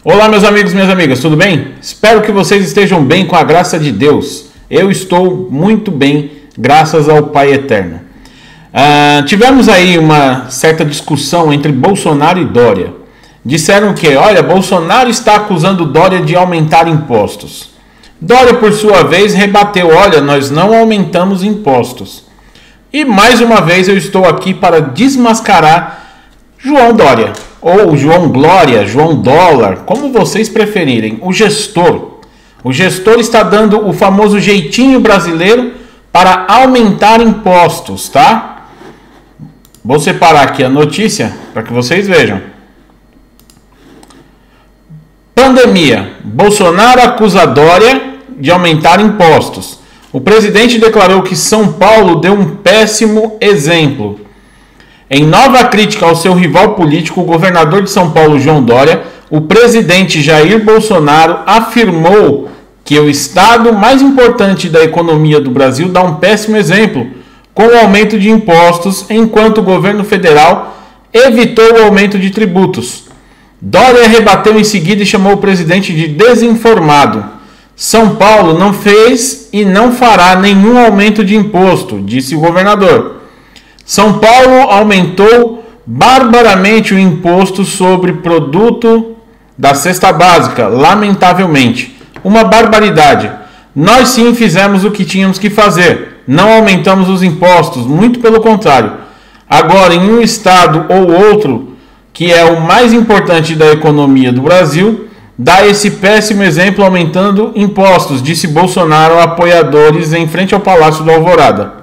Olá, meus amigos e minhas amigas, tudo bem? Espero que vocês estejam bem com a graça de Deus. Eu estou muito bem, graças ao Pai Eterno. Tivemos aí uma certa discussão entre Bolsonaro e Dória. Disseram que, olha, Bolsonaro está acusando Dória de aumentar impostos. Dória, por sua vez, rebateu, olha, nós não aumentamos impostos. E mais uma vez eu estou aqui para desmascarar João Dória, ou João Glória, João Dólar, como vocês preferirem, o gestor. O gestor está dando o famoso jeitinho brasileiro para aumentar impostos, tá? Vou separar aqui a notícia para que vocês vejam. Pandemia. Bolsonaro acusa Dória de aumentar impostos. O presidente declarou que São Paulo deu um péssimo exemplo. Em nova crítica ao seu rival político, o governador de São Paulo, João Dória, o presidente Jair Bolsonaro afirmou que o estado mais importante da economia do Brasil dá um péssimo exemplo com o aumento de impostos, enquanto o governo federal evitou o aumento de tributos. Dória rebateu em seguida e chamou o presidente de desinformado. São Paulo não fez e não fará nenhum aumento de imposto, disse o governador. São Paulo aumentou barbaramente o imposto sobre produto da cesta básica, lamentavelmente. Uma barbaridade. Nós sim fizemos o que tínhamos que fazer. Não aumentamos os impostos, muito pelo contrário. Agora, em um estado ou outro, que é o mais importante da economia do Brasil, dá esse péssimo exemplo aumentando impostos, disse Bolsonaro a apoiadores em frente ao Palácio do Alvorada.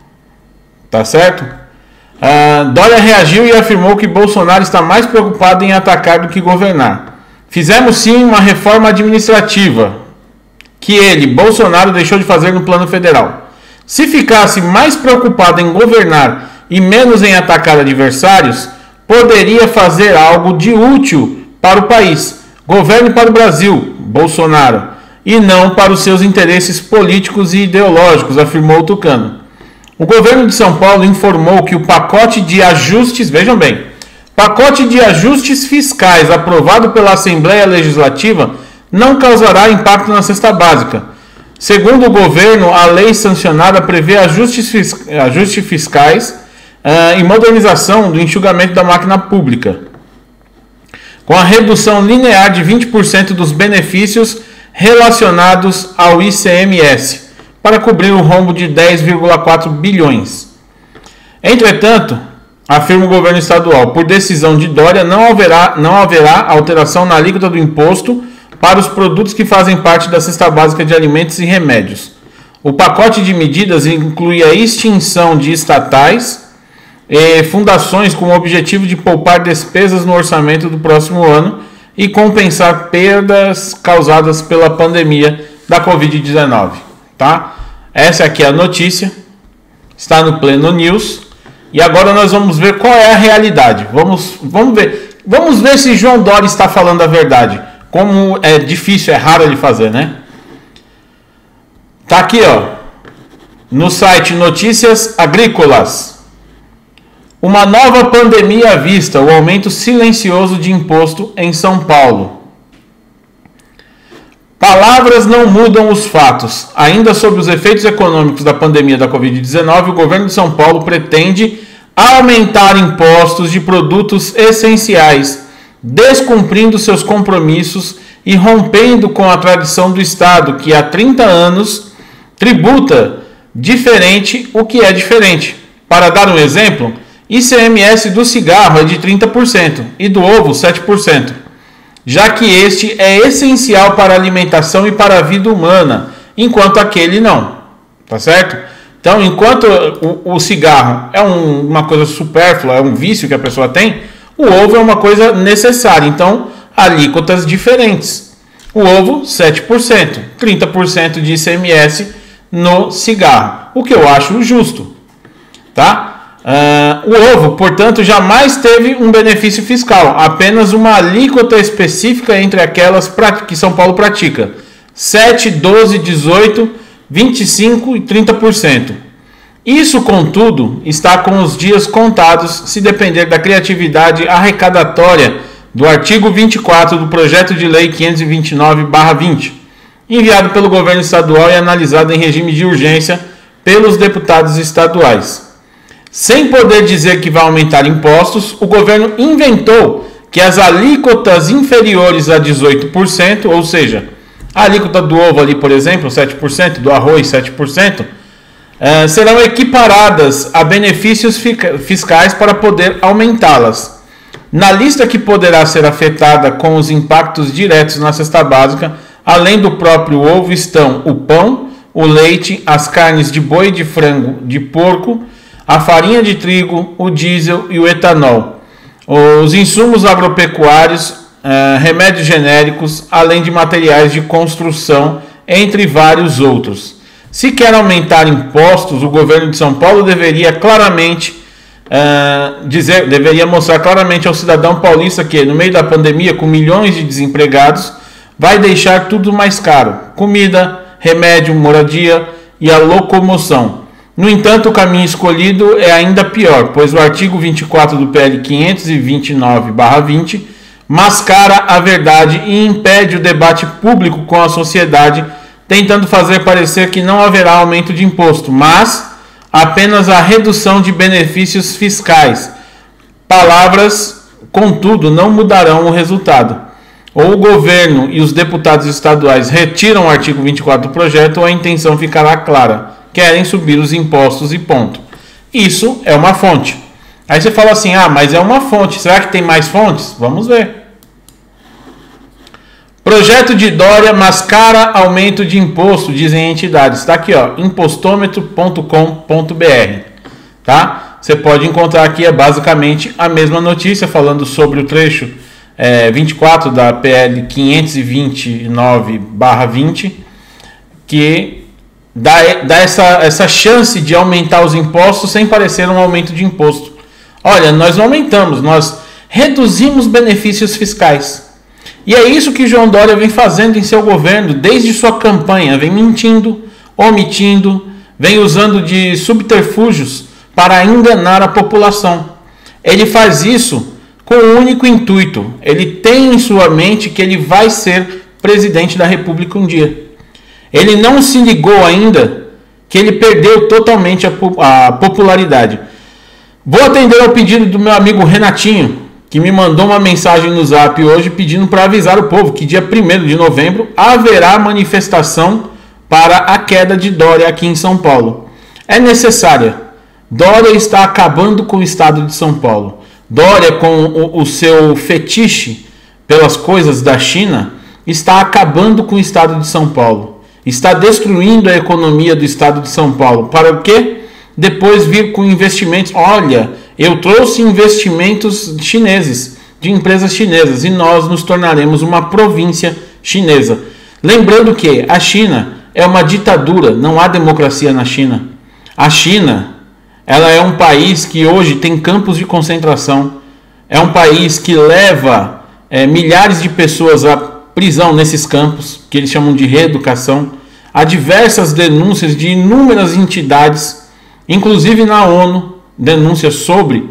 Tá certo? Dória reagiu e afirmou que Bolsonaro está mais preocupado em atacar do que governar. Fizemos sim uma reforma administrativa que ele, Bolsonaro, deixou de fazer no plano federal. Se ficasse mais preocupado em governar e menos em atacar adversários, poderia fazer algo de útil para o país. Governe para o Brasil, Bolsonaro, e não para os seus interesses políticos e ideológicos, afirmou o tucano. O governo de São Paulo informou que o pacote de ajustes, vejam bem, pacote de ajustes fiscais aprovado pela Assembleia Legislativa não causará impacto na cesta básica. Segundo o governo, a lei sancionada prevê ajustes fiscais e modernização do enxugamento da máquina pública, com a redução linear de 20% dos benefícios relacionados ao ICMS, para cobrir o rombo de 10,4 bilhões. Entretanto, afirma o governo estadual, por decisão de Dória, não haverá alteração na alíquota do imposto para os produtos que fazem parte da cesta básica de alimentos e remédios. O pacote de medidas inclui a extinção de estatais e fundações com o objetivo de poupar despesas no orçamento do próximo ano e compensar perdas causadas pela pandemia da Covid-19. Tá? Essa aqui é a notícia, está no Pleno News, e agora nós vamos ver qual é a realidade. Vamos ver se João Dória está falando a verdade. Como é difícil, é raro ele fazer, né? Tá aqui, ó, no site Notícias Agrícolas. Uma nova pandemia à vista, o aumento silencioso de imposto em São Paulo. Palavras não mudam os fatos. Ainda sobre os efeitos econômicos da pandemia da Covid-19, o governo de São Paulo pretende aumentar impostos de produtos essenciais, descumprindo seus compromissos e rompendo com a tradição do Estado, que há 30 anos tributa diferente o que é diferente. Para dar um exemplo, ICMS do cigarro é de 30% e do ovo 7%. Já que este é essencial para a alimentação e para a vida humana, enquanto aquele não, tá certo? Então, enquanto o cigarro é uma coisa supérflua, é um vício que a pessoa tem, o ovo é uma coisa necessária, então, alíquotas diferentes. O ovo, 7%, 30% de ICMS no cigarro, o que eu acho justo, tá? O ovo, portanto, jamais teve um benefício fiscal, apenas uma alíquota específica entre aquelas que São Paulo pratica, 7, 12, 18, 25 e 30%. Isso, contudo, está com os dias contados se depender da criatividade arrecadatória do artigo 24 do projeto de lei 529/20, enviado pelo governo estadual e analisado em regime de urgência pelos deputados estaduais. Sem poder dizer que vai aumentar impostos, o governo inventou que as alíquotas inferiores a 18%, ou seja, a alíquota do ovo ali, por exemplo, 7%, do arroz 7%, serão equiparadas a benefícios fiscais para poder aumentá-las. Na lista que poderá ser afetada com os impactos diretos na cesta básica, além do próprio ovo, estão o pão, o leite, as carnes de boi, de frango, de porco, a farinha de trigo, o diesel e o etanol, os insumos agropecuários, remédios genéricos, além de materiais de construção, entre vários outros. Se quer aumentar impostos, o governo de São Paulo deveria mostrar claramente ao cidadão paulista que, no meio da pandemia, com milhões de desempregados, vai deixar tudo mais caro: comida, remédio, moradia e a locomoção. No entanto, o caminho escolhido é ainda pior, pois o artigo 24 do PL 529/20 mascara a verdade e impede o debate público com a sociedade, tentando fazer parecer que não haverá aumento de imposto, mas apenas a redução de benefícios fiscais. Palavras, contudo, não mudarão o resultado. Ou o governo e os deputados estaduais retiram o artigo 24 do projeto, ou a intenção ficará clara: querem subir os impostos e ponto. Isso é uma fonte. Aí você fala assim: mas é uma fonte, será que tem mais fontes? Vamos ver. Projeto de Dória mascara aumento de imposto, dizem entidades. Está aqui, impostômetro.com.br. Tá? Você pode encontrar aqui, é basicamente a mesma notícia, falando sobre o trecho 24 da PL 529/20, que dá essa chance de aumentar os impostos sem parecer um aumento de imposto. Olha, nós não aumentamos, nós reduzimos benefícios fiscais. E é isso que João Dória vem fazendo em seu governo desde sua campanha. Vem mentindo, omitindo, vem usando de subterfúgios para enganar a população. Ele faz isso com o único intuito: ele tem em sua mente que ele vai ser presidente da República um dia. Ele não se ligou ainda que ele perdeu totalmente a popularidade. Vou atender ao pedido do meu amigo Renatinho, que me mandou uma mensagem no Zap hoje pedindo para avisar o povo que dia 1º de novembro haverá manifestação para a queda de Dória aqui em São Paulo. É necessária. Dória está acabando com o estado de São Paulo. Dória, com o seu fetiche pelas coisas da China, está acabando com o estado de São Paulo. Está destruindo a economia do estado de São Paulo. Para o quê? Depois vir com investimentos. Olha, eu trouxe investimentos chineses, de empresas chinesas, e nós nos tornaremos uma província chinesa. Lembrando que a China é uma ditadura, não há democracia na China. A China, ela é um país que hoje tem campos de concentração, é um país que leva milhares de pessoas à prisão nesses campos, que eles chamam de reeducação. Há diversas denúncias de inúmeras entidades, inclusive na ONU, denúncias sobre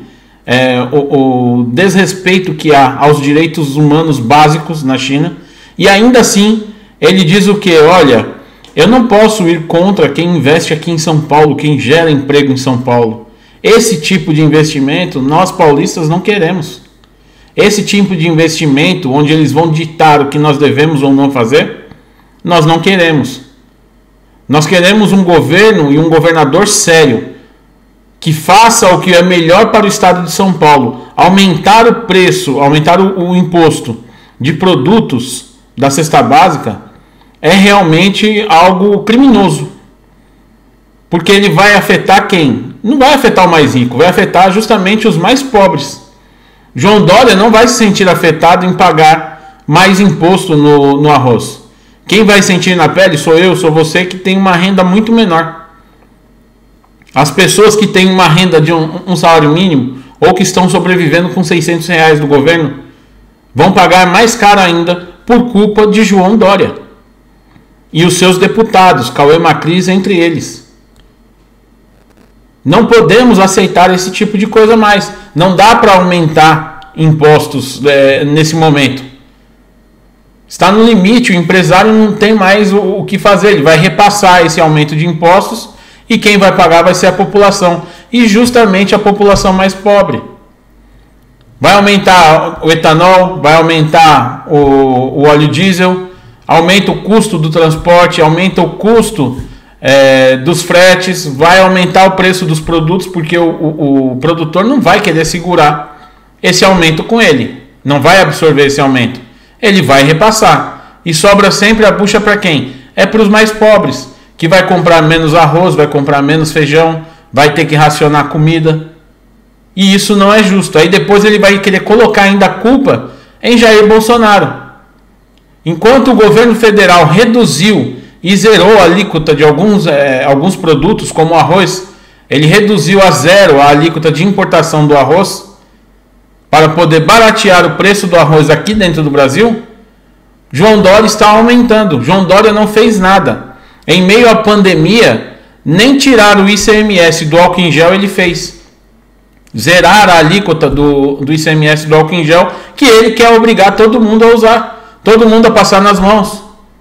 o desrespeito que há aos direitos humanos básicos na China. E ainda assim, ele diz o que? Olha, eu não posso ir contra quem investe aqui em São Paulo, quem gera emprego em São Paulo. Esse tipo de investimento nós paulistas não queremos. Esse tipo de investimento, onde eles vão ditar o que nós devemos ou não fazer, nós não queremos. Nós queremos um governo e um governador sério, que faça o que é melhor para o estado de São Paulo. Aumentar o preço, aumentar o imposto de produtos da cesta básica é realmente algo criminoso. Porque ele vai afetar quem? Não vai afetar o mais rico, vai afetar justamente os mais pobres. João Dória não vai se sentir afetado em pagar mais imposto no arroz. Quem vai sentir na pele sou eu, sou você, que tem uma renda muito menor. As pessoas que têm uma renda de um salário mínimo, ou que estão sobrevivendo com R$600 do governo, vão pagar mais caro ainda por culpa de João Dória e os seus deputados, Cauê Macris entre eles. Não podemos aceitar esse tipo de coisa mais. Não dá para aumentar impostos nesse momento. Está no limite, o empresário não tem mais o que fazer, ele vai repassar esse aumento de impostos e quem vai pagar vai ser a população, e justamente a população mais pobre. Vai aumentar o etanol, vai aumentar o óleo diesel, aumenta o custo do transporte, aumenta o custo dos fretes, vai aumentar o preço dos produtos, porque o produtor não vai querer segurar esse aumento com ele, não vai absorver esse aumento, ele vai repassar, e sobra sempre a bucha para quem? É para os mais pobres, que vai comprar menos arroz, vai comprar menos feijão, vai ter que racionar comida, e isso não é justo. Aí depois ele vai querer colocar ainda a culpa em Jair Bolsonaro. Enquanto o governo federal reduziu e zerou a alíquota de alguns produtos, como o arroz, ele reduziu a zero a alíquota de importação do arroz, para poder baratear o preço do arroz aqui dentro do Brasil, João Dória está aumentando. João Dória não fez nada. Em meio à pandemia, nem tirar o ICMS do álcool em gel ele fez. Zerar a alíquota do ICMS do álcool em gel, que ele quer obrigar todo mundo a usar, todo mundo a passar nas mãos.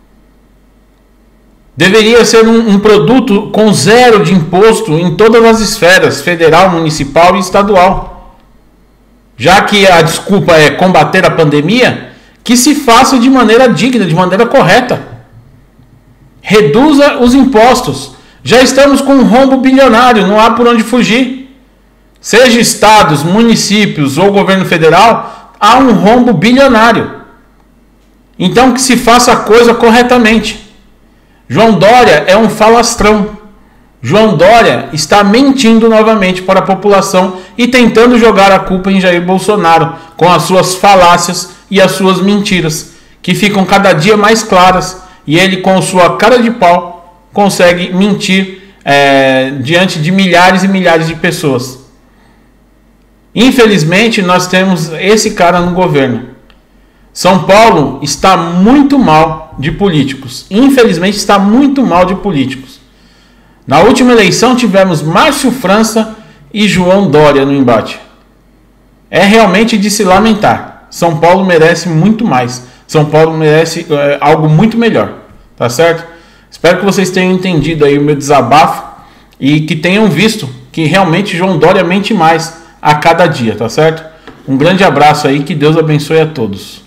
Deveria ser um produto com zero de imposto em todas as esferas, federal, municipal e estadual. Já que a desculpa é combater a pandemia, que se faça de maneira digna, de maneira correta. Reduza os impostos. Já estamos com um rombo bilionário, não há por onde fugir. Seja estados, municípios ou governo federal, há um rombo bilionário. Então que se faça a coisa corretamente. João Dória é um falastrão. João Dória está mentindo novamente para a população e tentando jogar a culpa em Jair Bolsonaro com as suas falácias e as suas mentiras, que ficam cada dia mais claras, e ele com sua cara de pau consegue mentir diante de milhares e milhares de pessoas. Infelizmente nós temos esse cara no governo. São Paulo está muito mal de políticos. Infelizmente está muito mal de políticos. Na última eleição tivemos Márcio França e João Dória no embate. É realmente de se lamentar. São Paulo merece muito mais. São Paulo merece algo muito melhor. Tá certo? Espero que vocês tenham entendido aí o meu desabafo e que tenham visto que realmente João Dória mente mais a cada dia, tá certo? Um grande abraço aí, que Deus abençoe a todos.